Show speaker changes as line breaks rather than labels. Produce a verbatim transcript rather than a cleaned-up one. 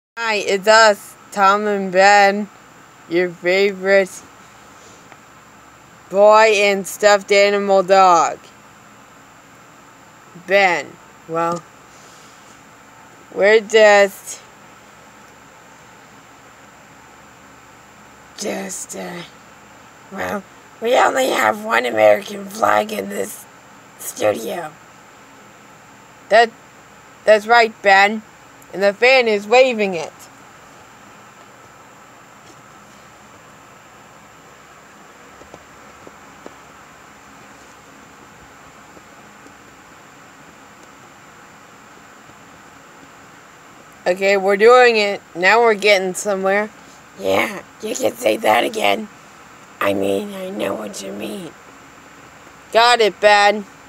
Hi, it's us, Tom and Ben, your favorite boy and stuffed animal dog. Ben, well, we're just, just, uh, well, we only have one American flag in this studio. That, that's right, Ben, and the fan is waving it. Okay, we're doing it. Now we're getting somewhere.
Yeah, you can say that again. I mean, I know what you mean.
Got it, Ben.